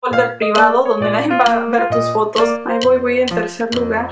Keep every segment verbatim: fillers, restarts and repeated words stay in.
folder privado donde nadie va a ver tus fotos. Ahí voy, voy en tercer lugar.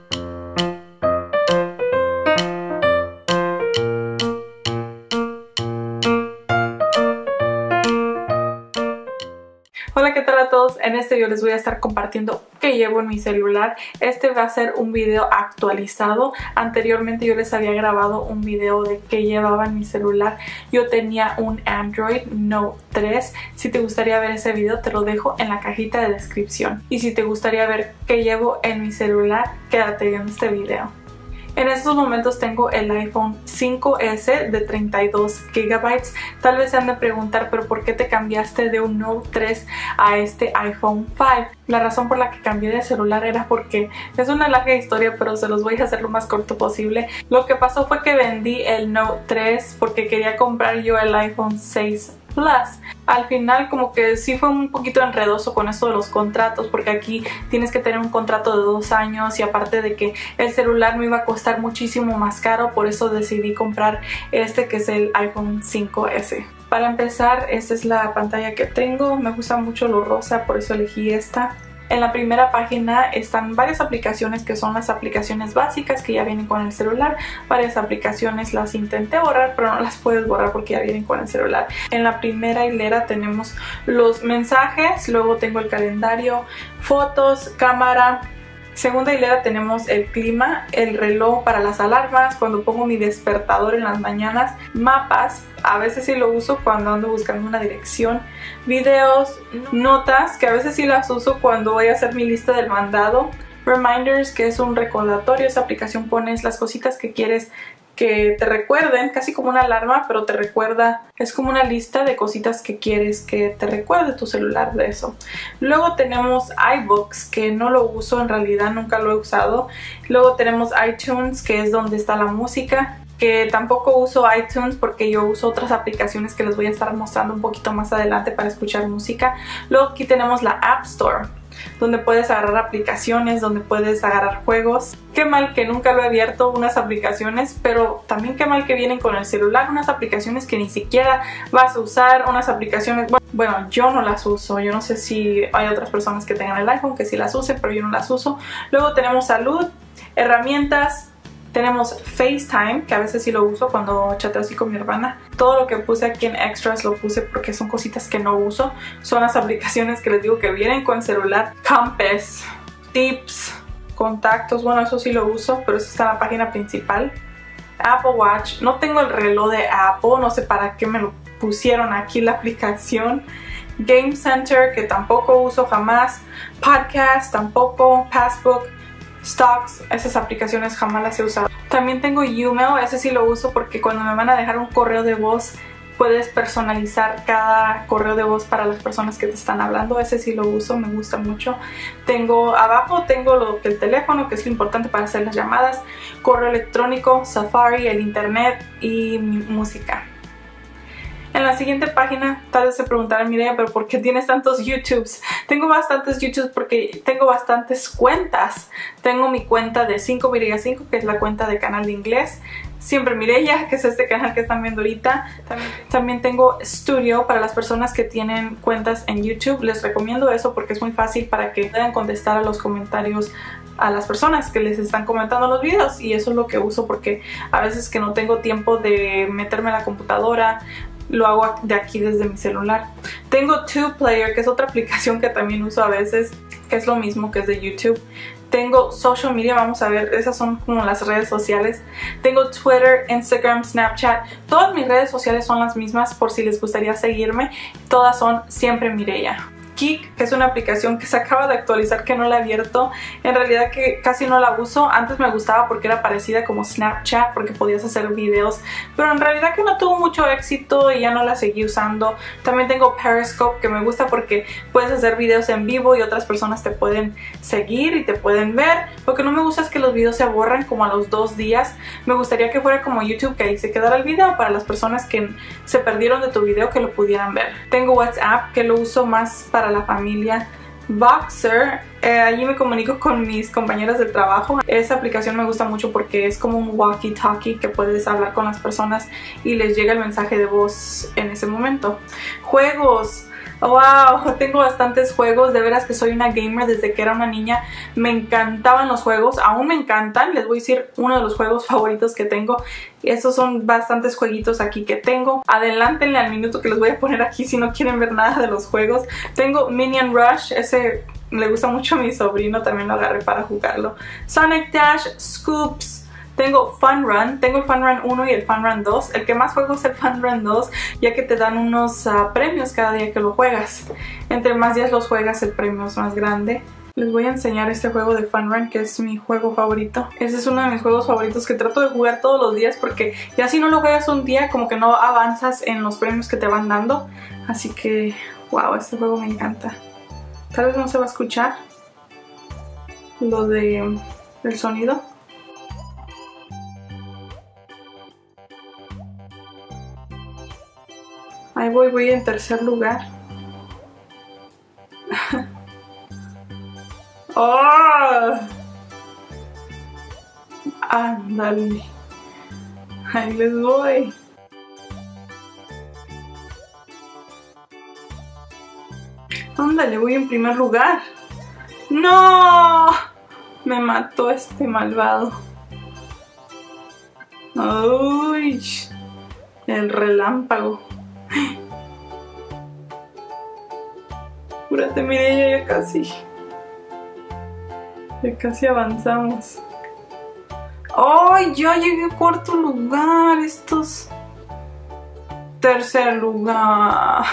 Hola, ¿qué tal a todos? En este video les voy a estar compartiendo qué llevo en mi celular. Este va a ser un video actualizado. Anteriormente yo les había grabado un video de qué llevaba en mi celular. Yo tenía un Android Note tres. Si te gustaría ver ese video, te lo dejo en la cajita de descripción. Y si te gustaría ver qué llevo en mi celular, quédate viendo este video. En estos momentos tengo el iPhone cinco ese de treinta y dos gigabytes. Tal vez se han de preguntar, pero ¿por qué te cambiaste de un Note tres a este iPhone cinco? La razón por la que cambié de celular era porque es una larga historia, pero se los voy a hacer lo más corto posible. Lo que pasó fue que vendí el Note tres porque quería comprar yo el iPhone seis Plus. Al final como que sí fue un poquito enredoso con esto de los contratos, porque aquí tienes que tener un contrato de dos años y aparte de que el celular me iba a costar muchísimo más caro, por eso decidí comprar este que es el iPhone cinco ese. Para empezar, esta es la pantalla que tengo. Me gusta mucho lo rosa, por eso elegí esta. En la primera página están varias aplicaciones que son las aplicaciones básicas que ya vienen con el celular. Varias aplicaciones las intenté borrar, pero no las puedes borrar porque ya vienen con el celular. En la primera hilera tenemos los mensajes, luego tengo el calendario, fotos, cámara. Segunda hilera tenemos el clima, el reloj para las alarmas, cuando pongo mi despertador en las mañanas, mapas, a veces sí lo uso cuando ando buscando una dirección, videos, notas, que a veces sí las uso cuando voy a hacer mi lista del mandado, reminders, que es un recordatorio. Esa aplicación pones las cositas que quieres que te recuerden, casi como una alarma, pero te recuerda, es como una lista de cositas que quieres que te recuerde tu celular de eso. Luego tenemos iBooks, que no lo uso, en realidad nunca lo he usado. Luego tenemos iTunes, que es donde está la música, que tampoco uso iTunes porque yo uso otras aplicaciones que les voy a estar mostrando un poquito más adelante para escuchar música. Luego aquí tenemos la App Store, donde puedes agarrar aplicaciones, donde puedes agarrar juegos. Qué mal que nunca lo he abierto unas aplicaciones, pero también qué mal que vienen con el celular, unas aplicaciones que ni siquiera vas a usar, unas aplicaciones, bueno, bueno yo no las uso, yo no sé si hay otras personas que tengan el iPhone que sí las usen, pero yo no las uso. Luego tenemos salud, herramientas. Tenemos FaceTime, que a veces sí lo uso cuando chateo así con mi hermana. Todo lo que puse aquí en Extras lo puse porque son cositas que no uso. Son las aplicaciones que les digo que vienen con celular. Compass, Tips, contactos, bueno, eso sí lo uso, pero eso está en la página principal. Apple Watch, no tengo el reloj de Apple, no sé para qué me lo pusieron aquí la aplicación. Game Center, que tampoco uso jamás. Podcast, tampoco. Passbook, Stocks, esas aplicaciones jamás las he usado. También tengo YouMail, ese sí lo uso porque cuando me van a dejar un correo de voz puedes personalizar cada correo de voz para las personas que te están hablando. Ese sí lo uso, me gusta mucho. Tengo abajo, tengo lo que el teléfono, que es lo importante para hacer las llamadas, correo electrónico, Safari, el internet y música. En la siguiente página, tal vez se preguntarán, Mireya, pero ¿por qué tienes tantos YouTubes? Tengo bastantes YouTubes porque tengo bastantes cuentas. Tengo mi cuenta de cinco Mireya cinco, que es la cuenta de canal de inglés. Siempre Mireya, que es este canal que están viendo ahorita. También, también tengo Studio para las personas que tienen cuentas en YouTube. Les recomiendo eso porque es muy fácil para que puedan contestar a los comentarios a las personas que les están comentando los videos, y eso es lo que uso porque a veces que no tengo tiempo de meterme a la computadora, lo hago de aquí desde mi celular. Tengo two player, que es otra aplicación que también uso a veces, que es lo mismo que es de YouTube. Tengo social media, vamos a ver, esas son como las redes sociales. Tengo Twitter, Instagram, Snapchat. Todas mis redes sociales son las mismas por si les gustaría seguirme. Todas son siempre Mireya. Kik, que es una aplicación que se acaba de actualizar, que no la he abierto. En realidad que casi no la uso. Antes me gustaba porque era parecida como Snapchat, porque podías hacer videos, pero en realidad que no tuvo mucho éxito y ya no la seguí usando. También tengo Periscope, que me gusta porque puedes hacer videos en vivo y otras personas te pueden seguir y te pueden ver. Lo que no me gusta es que los videos se borran como a los dos días. Me gustaría que fuera como YouTube, que ahí se quedara el video para las personas que se perdieron de tu video, que lo pudieran ver. Tengo WhatsApp, que lo uso más para la familia. Voxer, eh, allí me comunico con mis compañeras del trabajo. Esa aplicación me gusta mucho porque es como un walkie-talkie que puedes hablar con las personas y les llega el mensaje de voz en ese momento. Juegos, Wow, tengo bastantes juegos, de veras que soy una gamer desde que era una niña. Me encantaban los juegos, aún me encantan. Les voy a decir uno de los juegos favoritos que tengo. Estos son bastantes jueguitos aquí que tengo. Adelántenle al minuto que les voy a poner aquí si no quieren ver nada de los juegos. Tengo Minion Rush, ese le gusta mucho a mi sobrino, también lo agarré para jugarlo. Sonic Dash, Scoops. Tengo Fun Run, tengo el Fun Run uno y el Fun Run dos. El que más juego es el Fun Run dos, ya que te dan unos uh, premios cada día que lo juegas. Entre más días los juegas, el premio es más grande. Les voy a enseñar este juego de Fun Run, que es mi juego favorito. Ese es uno de mis juegos favoritos que trato de jugar todos los días, porque ya si no lo juegas un día, como que no avanzas en los premios que te van dando. Así que, wow, este juego me encanta. Tal vez no se va a escuchar lo de el sonido. Ahí voy, voy en tercer lugar. ¡Oh! Ándale. Ahí les voy. Ándale, voy en primer lugar. ¡No! Me mató este malvado. ¡Uy! El relámpago. Apúrate, mire, ya, ya casi. Ya casi avanzamos. ¡Ay! Ya llegué a cuarto lugar. Estos. Tercer lugar.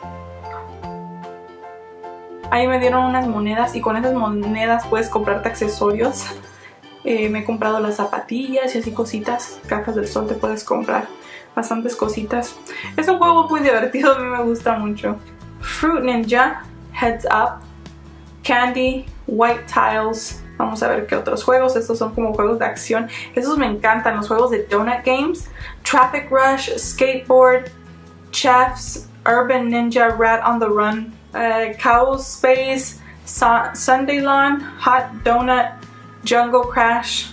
Ahí me dieron unas monedas y con esas monedas puedes comprarte accesorios. Eh, me he comprado las zapatillas y así cositas. Gafas del sol te puedes comprar. Bastantes cositas. Es un juego muy divertido, a mí me gusta mucho. Fruit Ninja, Heads Up, Candy, White Tiles. Vamos a ver qué otros juegos. Estos son como juegos de acción. Esos me encantan, los juegos de Donut Games. Traffic Rush, Skateboard, Chefs, Urban Ninja, Rat on the Run, uh, Cow Space, Su- Sunday Lawn, Hot Donut, Jungle Crash.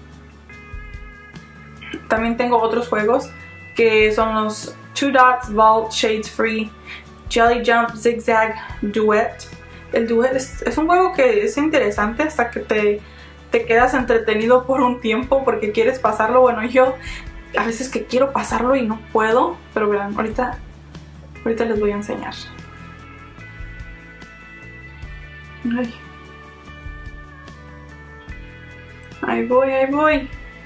También tengo otros juegos que son los Two Dots, Vault, Shades Free, Jelly Jump, Zigzag, Duet. El Duet es, es un juego que es interesante hasta que te, te quedas entretenido por un tiempo porque quieres pasarlo. Bueno, yo a veces que quiero pasarlo y no puedo, pero verán, ahorita, ahorita les voy a enseñar. Ay. Ahí voy, ahí voy.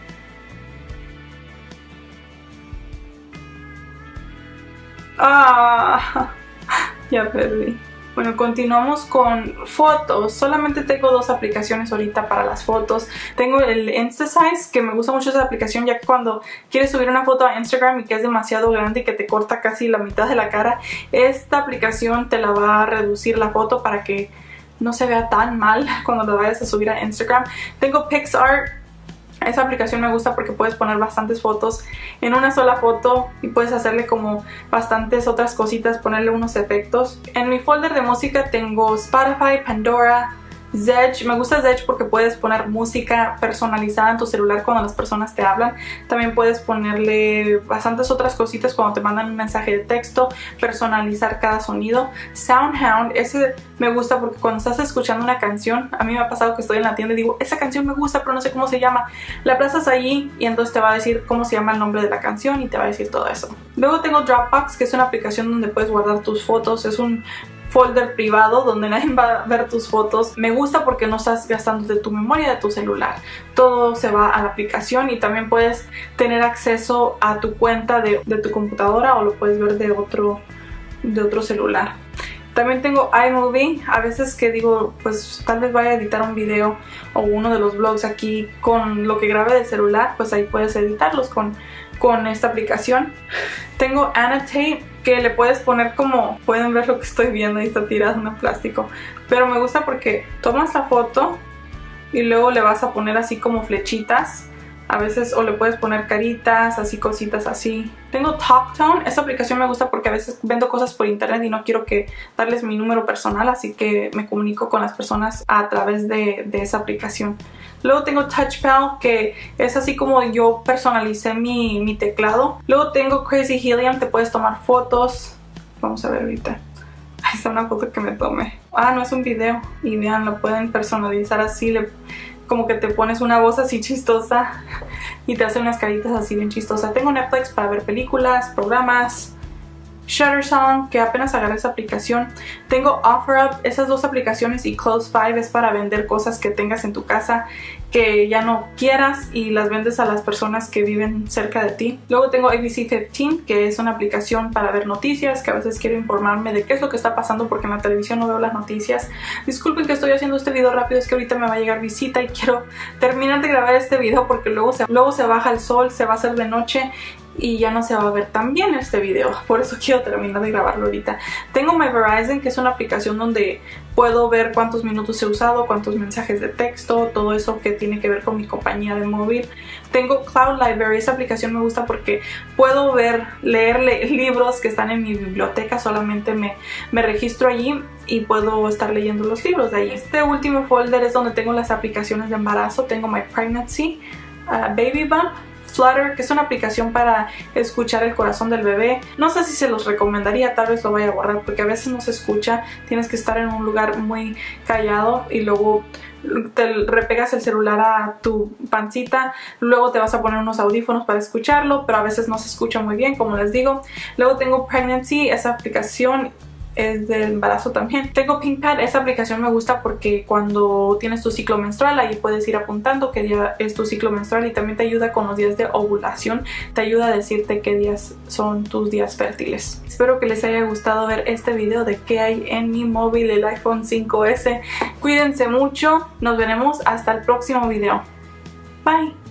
Ah, ya perdí. Bueno, continuamos con fotos. Solamente tengo dos aplicaciones ahorita para las fotos. Tengo el InstaSize, que me gusta mucho esa aplicación, ya que cuando quieres subir una foto a Instagram y que es demasiado grande y que te corta casi la mitad de la cara, esta aplicación te la va a reducir la foto para que no se vea tan mal cuando la vayas a subir a Instagram. Tengo PixArt. Esa aplicación me gusta porque puedes poner bastantes fotos en una sola foto y puedes hacerle como bastantes otras cositas, ponerle unos efectos. En mi folder de música tengo Spotify, Pandora, Zedge. Me gusta Zedge porque puedes poner música personalizada en tu celular cuando las personas te hablan. También puedes ponerle bastantes otras cositas cuando te mandan un mensaje de texto, personalizar cada sonido. SoundHound, ese me gusta porque cuando estás escuchando una canción, a mí me ha pasado que estoy en la tienda y digo, esa canción me gusta pero no sé cómo se llama. La aplazas allí y entonces te va a decir cómo se llama el nombre de la canción y te va a decir todo eso. Luego tengo Dropbox, que es una aplicación donde puedes guardar tus fotos. Es un folder privado donde nadie va a ver tus fotos. Me gusta porque no estás gastando de tu memoria de tu celular. Todo se va a la aplicación y también puedes tener acceso a tu cuenta de, de tu computadora o lo puedes ver de otro, de otro celular. También tengo iMovie. A veces que digo, pues tal vez vaya a editar un video o uno de los vlogs aquí con lo que grabe del celular, pues ahí puedes editarlos con, con esta aplicación. Tengo Annotate, que le puedes poner como, pueden ver lo que estoy viendo, ahí está tirado en plástico, pero me gusta porque tomas la foto y luego le vas a poner así como flechitas, a veces, o le puedes poner caritas, así cositas así. Tengo TalkTone, esta aplicación me gusta porque a veces vendo cosas por internet y no quiero que darles mi número personal, así que me comunico con las personas a través de, de esa aplicación. Luego tengo TouchPal, que es así como yo personalicé mi, mi teclado. Luego tengo Crazy Helium, te puedes tomar fotos. Vamos a ver ahorita. es una foto que me tomé. Ah, no, es un video. Y vean, lo pueden personalizar así, le, como que te pones una voz así chistosa y te hace unas caritas así bien chistosas. Tengo Netflix para ver películas, programas, Shutterstock, que apenas agarré esa aplicación. Tengo OfferUp, esas dos aplicaciones, y Close five es para vender cosas que tengas en tu casa que ya no quieras y las vendes a las personas que viven cerca de ti. Luego tengo A B C quince, que es una aplicación para ver noticias, que a veces quiero informarme de qué es lo que está pasando porque en la televisión no veo las noticias. Disculpen que estoy haciendo este video rápido, es que ahorita me va a llegar visita y quiero terminar de grabar este video porque luego se, luego se baja el sol, se va a hacer de noche y ya no se va a ver tan bien este video. Por eso quiero terminar de grabarlo ahorita. Tengo My Verizon, que es una aplicación donde puedo ver cuántos minutos he usado, cuántos mensajes de texto, todo eso que tiene que ver con mi compañía de móvil. Tengo Cloud Library, esa aplicación me gusta porque puedo ver, leer le libros que están en mi biblioteca, solamente me, me registro allí y puedo estar leyendo los libros de ahí. Este último folder es donde tengo las aplicaciones de embarazo. Tengo My Pregnancy, uh, Baby Bump, Flutter, que es una aplicación para escuchar el corazón del bebé. No sé si se los recomendaría, tal vez lo vaya a borrar porque a veces no se escucha, tienes que estar en un lugar muy callado y luego te repegas el celular a tu pancita, luego te vas a poner unos audífonos para escucharlo, pero a veces no se escucha muy bien, como les digo. Luego tengo Pregnancy, esa aplicación es del embarazo también. Tengo PinkPad, esa aplicación me gusta porque cuando tienes tu ciclo menstrual ahí puedes ir apuntando qué día es tu ciclo menstrual y también te ayuda con los días de ovulación, te ayuda a decirte qué días son tus días fértiles. Espero que les haya gustado ver este video de qué hay en mi móvil, el iPhone cinco ese. Cuídense mucho, nos veremos hasta el próximo video. Bye.